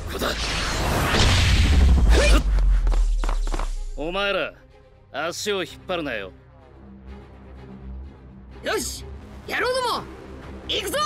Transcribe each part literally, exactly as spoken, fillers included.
こだ。お前ら足を引っ張るなよ。 よし、やろうども、行くぞ。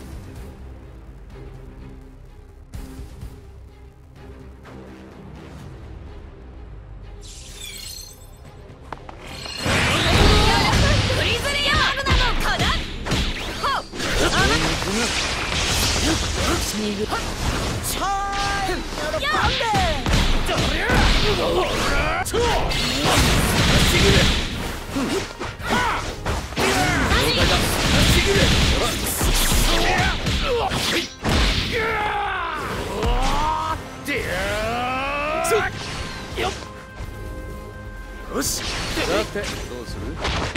よし、さてどうする？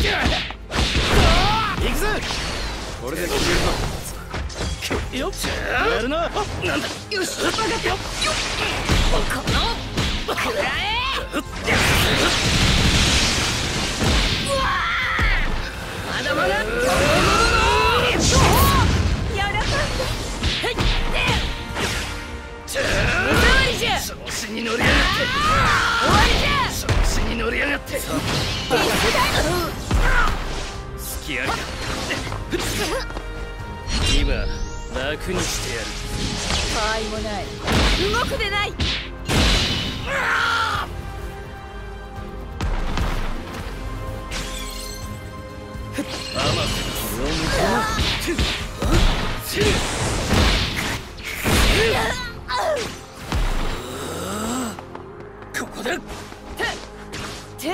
行くぜ。これで決めるぞ。よっ、やるな。なんだ。 よし、分かったよ。このくらえ。うわー、まだまだ。やらかんだ。はい。無触りじゃ。 調子に乗りやがって。 終わりじゃ。 調子に乗りやがって。隙ありだ。今楽にしてやる。 たわいもない。動くでない。 アマテここだ。てて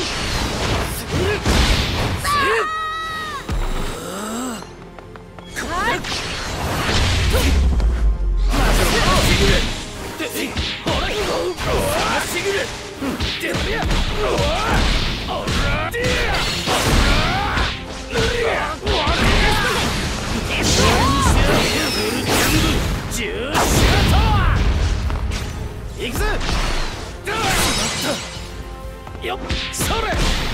行くぜ。よっ、それ。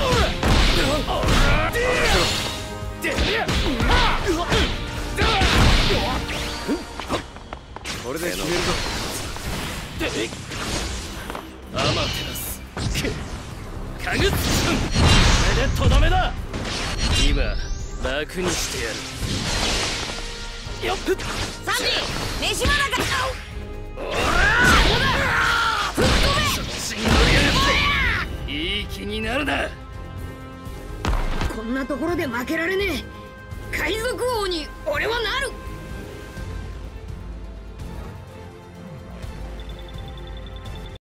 これで決めるぞ。アマテラスカグッ、これでとどめだ。今楽にしてやる。よっ、 サンジ、飯まだか。 いい気になるな。 こんなところで負けられねえ。海賊王に俺はなる。